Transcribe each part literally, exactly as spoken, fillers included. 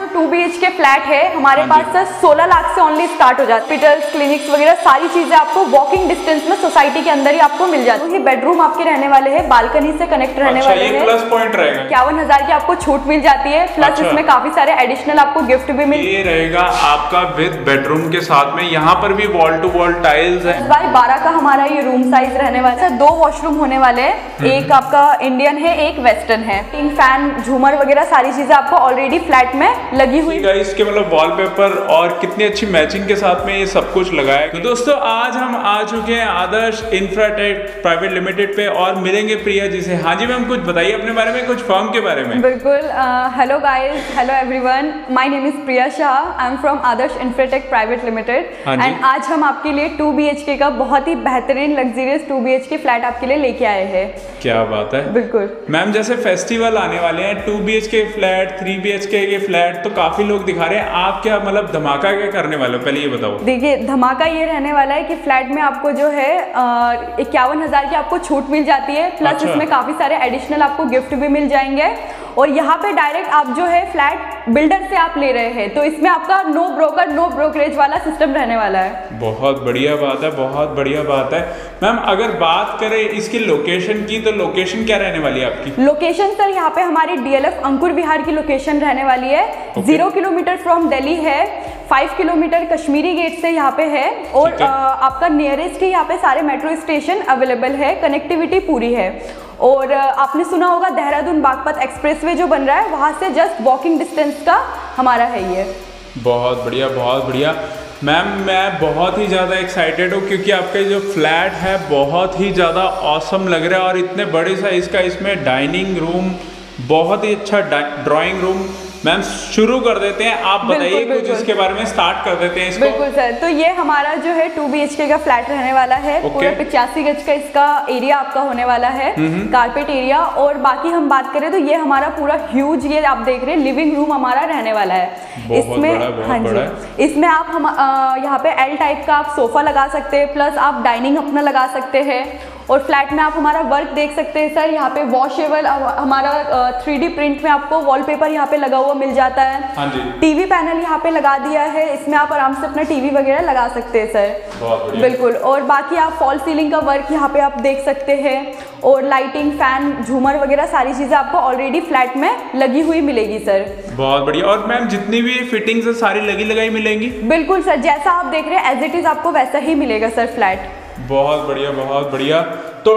जो two B H K flat है हमारे पास सर सोलह लाख से ओनली स्टार्ट हो जाता है। हॉस्पिटल्स, क्लिनिक्स वगैरह सारी चीजें आपको वॉकिंग डिस्टेंस में सोसाइटी के अंदर ही आपको मिल जाती है। ये बेडरूम आपके रहने वाले हैं, बालकनी से कनेक्ट रहने अच्छा, वाले ये हैं। प्लस पॉइंट रहेगा। इक्यावन हजार की आपको छूट मिल जाती है, प्लस अच्छा। इसमें काफी सारे एडिशनल आपको गिफ्ट भी मिल ये रहेगा आपका विद बेडरूम के साथ में। यहाँ पर भी वॉल टू वॉल टाइल्स है। बाई बारह का हमारा ये रूम साइज रहने वाला है। दो वॉशरूम होने वाले हैं, एक आपका इंडियन है, एक वेस्टर्न है। टिंग, फैन, झूमर वगैरह सारी चीजें आपको ऑलरेडी फ्लैट में लगी हुई है। इसके मतलब वॉलपेपर और कितनी अच्छी मैचिंग के साथ में ये सब कुछ लगाया है। तो दोस्तों आज हम आ चुके हैं आदर्श इंफ्राटेक प्राइवेट लिमिटेड पे और मिलेंगे प्रिया जी से। हाँ जी मैम, कुछ बताइए अपने बारे में, कुछ फर्म के बारे में। बिल्कुल। Hello guys, hello everyone, my name is Priya Shah, I am from Adarsh Infratech private limited and आज हम आपके लिए टू बी एच के का बहुत ही बेहतरीन luxurious two B H K flat आपके लिए लेके आए हैं। क्या बात है। बिल्कुल मैम, जैसे फेस्टिवल आने वाले हैं, two B H K flat, three B H K flat तो काफी लोग दिखा रहे हैं, आप क्या मतलब धमाका क्या करने वाले हो, पहले ये बताओ। देखिए धमाका ये रहने वाला है कि फ्लैट में आपको जो है इक्यावन हजार की आपको छूट मिल जाती है, प्लस अच्छा। इसमें काफी सारे एडिशनल आपको गिफ्ट भी मिल जाएंगे और यहाँ पे डायरेक्ट आप जो है फ्लैट बिल्डर से आप ले रहे हैं तो इसमें आपका नो ब्रोकर नो ब्रोकरेज वाला सिस्टम रहने वाला है। बहुत बढ़िया बात है, बहुत बढ़िया बात है। मैम अगर बात करें इसकी लोकेशन की तो लोकेशन क्या रहने वाली है आपकी? लोकेशन सर यहाँ पे हमारी D L F Ankur Vihar की लोकेशन रहने वाली है। okay. Zero kilometre from Delhi है, फाइव किलोमीटर कश्मीरी गेट से यहाँ पे है और आ, आपका नियरेस्ट ही यहाँ पे सारे मेट्रो स्टेशन अवेलेबल है, कनेक्टिविटी पूरी है। और आपने सुना होगा देहरादून बागपत एक्सप्रेसवे जो बन रहा है वहाँ से जस्ट वॉकिंग डिस्टेंस का हमारा है ये। बहुत बढ़िया, बहुत बढ़िया। मैम मैं बहुत ही ज़्यादा एक्साइटेड हूँ क्योंकि आपका जो फ्लैट है बहुत ही ज़्यादा ऑसम लग रहा है और इतने बड़े साइज़ का इसमें डाइनिंग रूम, बहुत ही अच्छा ड्राइंग रूम। मैम शुरू कर देते हैं, आप बताइए कुछ इसके बारे में, स्टार्ट कर देते हैं इसको। बिल्कुल सर, तो ये हमारा जो है टू बी एच के का फ्लैट रहने वाला है। okay. पूरा पिचासी गज का इसका एरिया आपका होने वाला है, कारपेट एरिया। और बाकी हम बात करें तो ये हमारा पूरा ह्यूज, ये आप देख रहे हैं लिविंग रूम हमारा रहने वाला है। इसमें हाँ जी, इसमें आप हम यहाँ पे एल टाइप का आप सोफा लगा सकते हैं, प्लस आप डाइनिंग अपना लगा सकते हैं। और फ्लैट में आप हमारा वर्क देख सकते हैं सर, यहाँ पे वॉशेबल हमारा थ्री डी प्रिंट में आपको वॉलपेपर यहाँ पे लगा हुआ मिल जाता है। हाँ जी। टीवी पैनल यहाँ पे लगा दिया है, इसमें आप आराम से अपना टीवी वगैरह लगा सकते हैं सर। बहुत बिल्कुल। और बाकी आप फॉल सीलिंग का वर्क यहाँ पे आप देख सकते हैं और लाइटिंग, फैन, झूमर वगैरह सारी चीजें आपको ऑलरेडी फ्लैट में लगी हुई मिलेगी सर। बहुत बढ़िया। और मैम जितनी भी फिटिंग्स है सारी लगी लगाई मिलेंगी? बिल्कुल सर, जैसा आप देख रहे हैं एज इट इज आपको वैसा ही मिलेगा सर फ्लैट। बहुत बढ़िया, बहुत बढ़िया। तो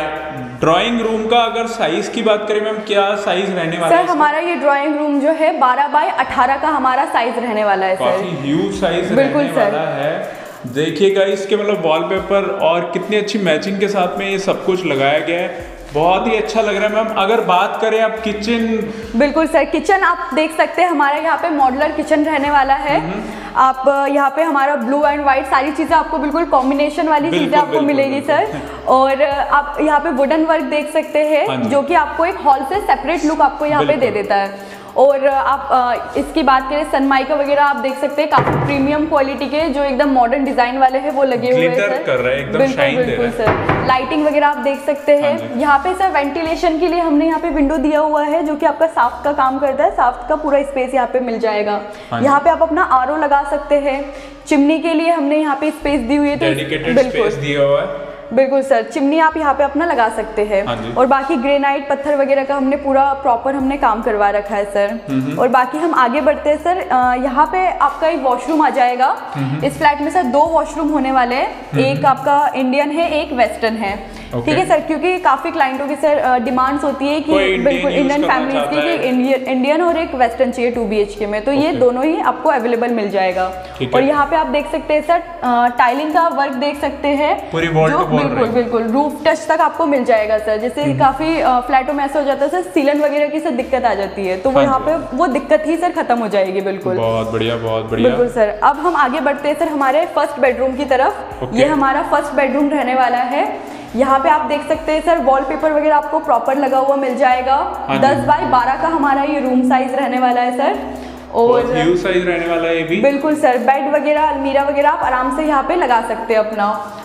ड्राइंग रूम का अगर साइज की बात करें मैम, क्या साइज रहने वाला सर है? हमारा ये ड्राइंग रूम जो है बारह बाई अठारह का हमारा साइज रहने वाला है सर। काफी ह्यूज साइज बिल्कुल रहने सर। वाला है। देखिएगा इसके मतलब वॉलपेपर और कितनी अच्छी मैचिंग के साथ में ये सब कुछ लगाया गया है, बहुत ही अच्छा लग रहा है। मैम अगर बात करें आप किचन, बिल्कुल सर, किचन आप देख सकते हैं हमारा यहाँ पे मॉड्यूलर किचन रहने वाला है। आप यहाँ पे हमारा ब्लू एंड व्हाइट सारी चीजें आपको बिल्कुल कॉम्बिनेशन वाली चीजें आपको मिलेगी सर। और आप यहाँ पे वुडन वर्क देख सकते हैं जो कि आपको एक हॉल से सेपरेट लुक आपको यहाँ पे दे देता है। और आप इसकी बात करें सनमाइका वगैरह आप देख सकते हैं, काफी प्रीमियम क्वालिटी के जो एकदम मॉडर्न डिजाइन वाले हैं वो लगे हुए हैं सर। कर रहा है, एकदम शाइन दे रहा है सर। लाइटिंग वगैरह आप देख सकते हैं। यहाँ पे सर वेंटिलेशन के लिए हमने यहाँ पे विंडो दिया हुआ है जो कि आपका साफ्ट का काम करता है, साफ्ट का पूरा स्पेस यहाँ पे मिल जाएगा। यहाँ पे आप अपना आर ओ लगा सकते हैं। चिमनी के लिए हमने यहाँ पे स्पेस दी हुई है, डेडिकेटेड स्पेस दिया हुआ है। बिल्कुल सर, चिमनी आप यहाँ पे अपना लगा सकते हैं। और बाकी ग्रेनाइट पत्थर वगैरह का हमने पूरा प्रॉपर हमने काम करवा रखा है सर। और बाकी हम आगे बढ़ते हैं सर, यहाँ पे आपका एक वॉशरूम आ जाएगा। इस फ्लैट में सर दो वॉशरूम होने वाले हैं, एक आपका इंडियन है, एक वेस्टर्न है। ठीक है सर, क्योंकि काफी क्लाइंटों की सर डिमांड्स होती है कि बिल्कुल इंडियन फैमिलीज की कि इंडियन इंडियन और एक वेस्टर्न चाहिए टू बी एच के में, तो ये दोनों ही आपको अवेलेबल मिल जाएगा। और यहाँ पे आप देख सकते हैं सर टाइलिंग का वर्क देख सकते हैं, बिल्कुल बिल्कुल रूफ टच तक आपको मिल जाएगा सर। जैसे काफी फ्लैटों में ऐसा हो जाता है सर सीलन वगैरह की सर दिक्कत आ जाती है, तो वो यहाँ पे वो दिक्कत ही सर खत्म हो जाएगी। बिल्कुल बहुत बढ़िया, बहुत बढ़िया। बिल्कुल सर। अब हम आगे बढ़ते हैं सर हमारे फर्स्ट बेडरूम की तरफ। ये हमारा फर्स्ट बेडरूम रहने वाला है। यहाँ पे आप देख सकते हैं सर वॉलपेपर वगैरह आपको प्रॉपर लगा हुआ मिल जाएगा। दस बाई बारह का हमारा ये रूम साइज रहने वाला है सर। और ह्यूज साइज रहने वाला है ये भी। बिल्कुल सर, बेड वगैरह अलमीरा वगैरह आप आराम से यहाँ पे लगा सकते हैं अपना।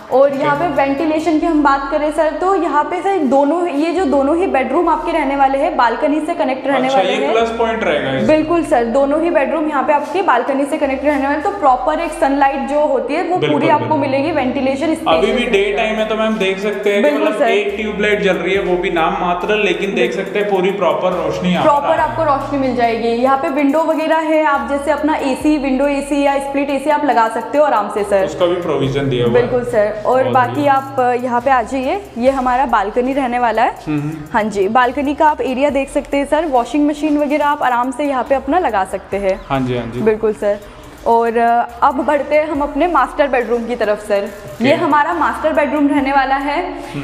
और यहाँ पे वेंटिलेशन की हम बात करें सर, तो यहाँ पे सर दोनों ये जो दोनों ही बेडरूम आपके रहने वाले हैं बालकनी से कनेक्ट रहने अच्छा, वाले ये हैं। प्लस पॉइंट रहेगा इस। बिल्कुल सर, दोनों ही बेडरूम यहाँ पे आपके बालकनी से कनेक्ट रहने वाले, तो प्रॉपर एक सनलाइट जो होती है वो पूरी आपको मिलेगी, वेंटिलेशन। अभी भी डे टाइम है तो मैम देख सकते हैं कि मतलब एक ट्यूबलाइट जल रही है, वो भी नाम मात्र, लेकिन देख सकते हैं पूरी प्रॉपर रोशनी, प्रॉपर आपको रोशनी मिल जाएगी। यहाँ पे विंडो वगैरह है, आप जैसे अपना एसी, विंडो एसी या स्प्लिट एसी आप लगा सकते हो आराम से सर, उसका भी प्रोविजन दिया हुआ है। बिल्कुल सर। और बाकी आप यहाँ पे आ जाइए, ये हमारा बालकनी रहने वाला है। हाँ जी, बालकनी का आप एरिया देख सकते हैं सर, वॉशिंग मशीन वगैरह आप आराम से यहाँ पे अपना लगा सकते हैं। हाँ जी, हाँ जी, बिल्कुल सर। और अब बढ़ते हैं हम अपने मास्टर बेडरूम की तरफ सर। ये हमारा मास्टर बेडरूम रहने वाला है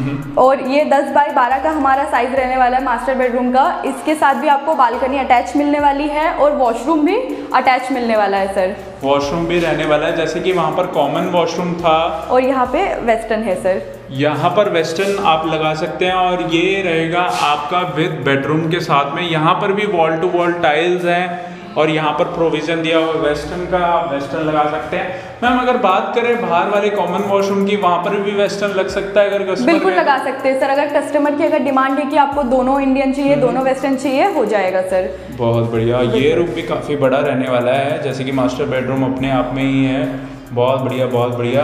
और ये दस बाई बारह का हमारा साइज रहने वाला है मास्टर बेडरूम का। इसके साथ भी आपको बालकनी अटैच मिलने वाली है और वॉशरूम भी अटैच मिलने वाला है सर। वॉशरूम भी रहने वाला है, जैसे कि वहाँ पर कॉमन वॉशरूम था और यहाँ पे वेस्टर्न है सर। यहाँ पर वेस्टर्न आप लगा सकते हैं और ये रहेगा आपका विद बेडरूम के साथ में। यहाँ पर भी वॉल टू वॉल टाइल्स हैं और यहाँ पर प्रोविजन दिया हुआ वेस्टर्न का, आप वेस्टर्न लगा सकते हैं। मैम अगर बात करें बाहर वाले कॉमन वॉशरूम की, वहाँ पर भी वेस्टर्न लग सकता है अगर कस्टमर। बिल्कुल लगा सकते हैं सर, अगर कस्टमर की अगर डिमांड है कि आपको दोनों इंडियन चाहिए, दोनों वेस्टर्न चाहिए, हो जाएगा सर। बहुत बढ़िया। ये रूम भी काफ़ी बड़ा रहने वाला है, जैसे कि मास्टर बेडरूम अपने आप में ही है। बहुत बढ़िया, बहुत बढ़िया।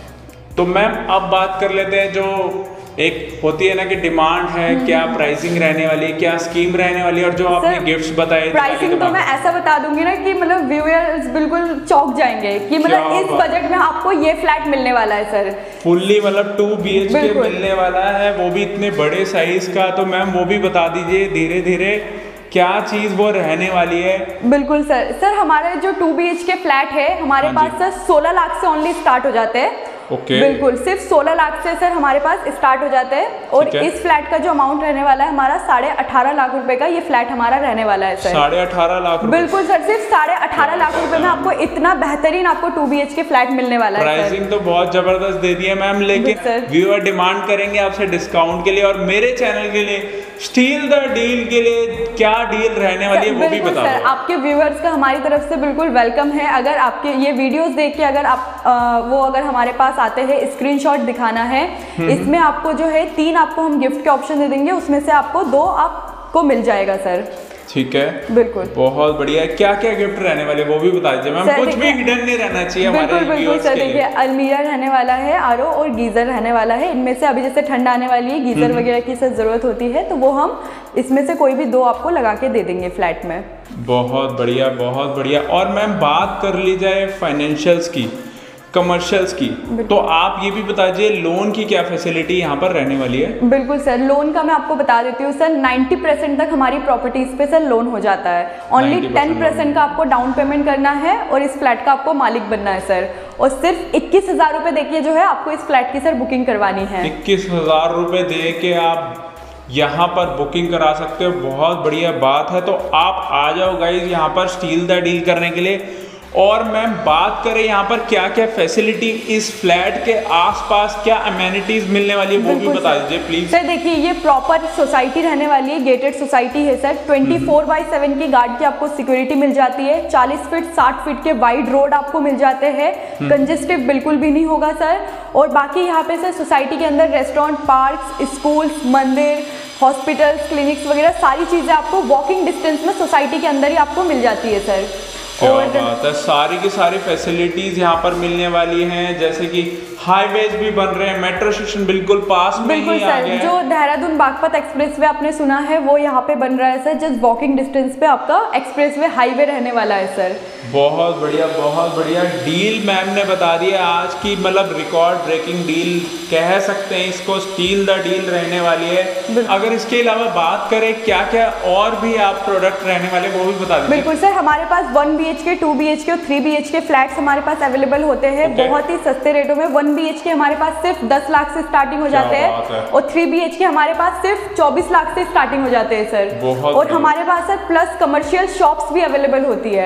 तो मैम अब बात कर लेते हैं, जो एक होती है ना कि डिमांड है, क्या प्राइसिंग रहने वाली है, क्या स्कीम रहने वाली है, और जो आपने गिफ्ट्स बताए। प्राइसिंग तो मैं ऐसा बता दूंगी ना कि मतलब व्यूअर्स बिल्कुल चौंक जाएंगे कि मतलब इस बजट में आपको ये फ्लैट मिलने वाला है सर। फुल्ली मतलब टू बी एच के मिलने वाला है, वो भी इतने बड़े साइज का। तो मैम वो भी बता दीजिए धीरे धीरे क्या चीज वो रहने वाली है। बिल्कुल सर। सर हमारा जो two B H K flat है हमारे पास सर सोलह लाख से ओनली स्टार्ट हो जाते हैं। Okay okay. बिल्कुल सिर्फ सोलह लाख से सर हमारे पास स्टार्ट हो जाते हैं। और इस फ्लैट का जो अमाउंट रहने वाला है हमारा साढ़े अठारह लाख रुपए का ये फ्लैट हमारा रहने वाला है सर। साढ़े अठारह लाख रुपए। बिल्कुल सर, सिर्फ साढ़े अठारह लाख रुपए में आपको इतना बेहतरीन आपको two B H K flat मिलने वाला है। प्राइसिंग तो बहुत जबरदस्त दे दी है मैम, लेकिन व्यूअर डिमांड करेंगे आपसे डिस्काउंट के लिए, और मेरे चैनल के लिए स्टील द डील के लिए क्या डील रहने वाली है वो भी बताओ। सर आपके व्यूअर्स का हमारी तरफ से बिल्कुल वेलकम है। अगर आपके ये वीडियोस देख के अगर आप आ, वो अगर हमारे पास आते हैं, स्क्रीनशॉट दिखाना है, इसमें आपको जो है तीन आपको हम गिफ्ट के ऑप्शन दे देंगे, उसमें से आपको दो आपको मिल जाएगा सर। ठीक है, बिल्कुल बहुत बढ़िया। क्या क्या गिफ्ट रहने वाले वो भी बता दीजिए मैम, कुछ भी हिडन नहीं रहना चाहिए हमारे बिल्कुल बिल्कुल सर। देखिए अलमीरा रहने वाला है, आर ओ और गीजर रहने वाला है। इनमें से अभी जैसे ठंड आने वाली है, गीजर वगैरह की सर जरूरत होती है, तो वो हम इसमें से कोई भी दो आपको लगा के दे देंगे फ्लैट में। बहुत बढ़िया, बहुत बढ़िया। और मैम बात कर ली जाए फाइनेंशियल्स की, कमर्शियल्स की, तो आप ये भी बता दीजिए लोन की क्या फैसिलिटी यहाँ पर रहने वाली है। बिल्कुल सर, लोन का मैं आपको बता देती हूँ सर, नब्बे परसेंट तक हमारी प्रॉपर्टीज पे सर लोन हो जाता है। ओनली दस परसेंट का आपको डाउन पेमेंट करना है और इस फ्लैट का आपको मालिक बनना है सर। और सिर्फ इक्कीस हजार रुपए देखिए जो है आपको इस फ्लैट की सर बुकिंग करवानी है। इक्कीस हजार रुपए दे के आप यहाँ पर बुकिंग करा सकते हो। बहुत बढ़िया बात है। तो आप आ जाओ गाइज यहाँ पर स्टील द डील करने के लिए। और मैम बात करें यहाँ पर क्या क्या फैसिलिटी इस फ्लैट के आसपास, क्या अमेनिटीज मिलने वाली है वो भी बता दीजिए प्लीज। सर देखिए ये प्रॉपर सोसाइटी रहने वाली है, गेटेड सोसाइटी है सर। चौबीस बाई सात की गार्ड की आपको सिक्योरिटी मिल जाती है। चालीस फीट साठ फीट के वाइड रोड आपको मिल जाते हैं, कंजेस्टिव बिल्कुल भी नहीं होगा सर। और बाकी यहाँ पे सर सोसाइटी के अंदर रेस्टोरेंट, पार्क, स्कूल्स, मंदिर, हॉस्पिटल्स, क्लिनिक्स वगैरह सारी चीजें आपको वॉकिंग डिस्टेंस में सोसाइटी के अंदर ही आपको मिल जाती है सर। क्या बात है, सारी की सारी फैसिलिटीज यहाँ पर मिलने वाली हैं, जैसे कि हाईवेज भी बन रहे हैं, मेट्रो स्टेशन बिल्कुल पास में बिल्कुल ही आ गया है। जो देहरादून बागपत एक्सप्रेसवे आपने सुना है वो यहाँ पे बन रहा है सर। जस्ट वॉकिंग डिस्टेंस पे आपका एक्सप्रेसवे हाईवे रहने वाला है सर। बहुत बढ़िया, बहुत बढ़िया डील मैम ने बता दी है आज की, मतलब रिकॉर्ड ब्रेकिंग डील कह सकते हैं इसको, स्टील द डील रहने वाली है। अगर इसके अलावा बात करें क्या क्या और भी आप प्रोडक्ट रहने वाले वो भी बता दीजिए। बिल्कुल सर, हमारे पास one B H K, two B H K और three B H K flats हमारे पास अवेलेबल होते हैं बहुत ही सस्ते रेटों में। वन बी एच के हमारे पास सिर्फ दस लाख से स्टार्टिंग हो जाते हैं और थ्री बी एच के हमारे पास सिर्फ चौबीस लाख से स्टार्टिंग हो जाते हैं सर। और हमारे पास सर प्लस कमर्शियल शॉप्स भी अवेलेबल होती है।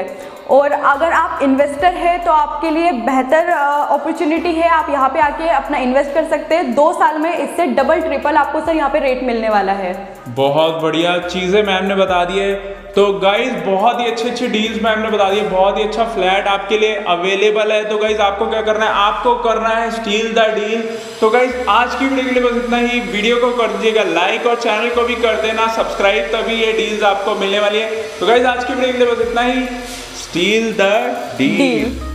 और अगर आप इन्वेस्टर है तो आपके लिए बेहतर अपॉर्चुनिटी है, आप यहाँ पे आके अपना इन्वेस्ट कर सकते हैं। दो साल में इससे डबल ट्रिपल आपको सर यहाँ पे रेट मिलने वाला है। बहुत बढ़िया चीज़ें मैम ने बता दी है। तो गाइज बहुत ही अच्छे अच्छे डील्स मैम ने बता दिए, बहुत ही अच्छा फ्लैट आपके लिए अवेलेबल है। तो गाइज आपको क्या करना है, आपको करना है स्टील द डील। तो गाइज आज की वीडियो के लिए बस इतना ही। वीडियो को कर दीजिएगा लाइक और चैनल को भी कर देना सब्सक्राइब, तभी ये डील्स आपको मिलने वाली है। तो गाइज आज की वीडियो के लिए बस इतना ही। Steel the deal.